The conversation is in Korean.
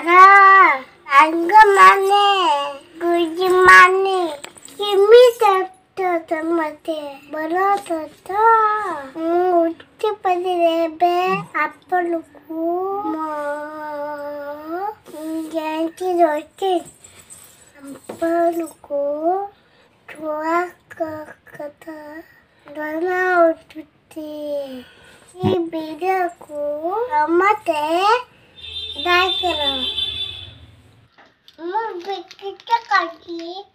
알아. 안그만해. 그지만해. 힘이 됐어. 맞지? 멀어졌어. 어떻게 빨리 내배 아빠 놓고 얘한테 어떻게 아빠 놓고 좋아할 것 같아. 너나 어떻게 이 미래고 엄마한테 나 그럼 엄마 왜 그때까지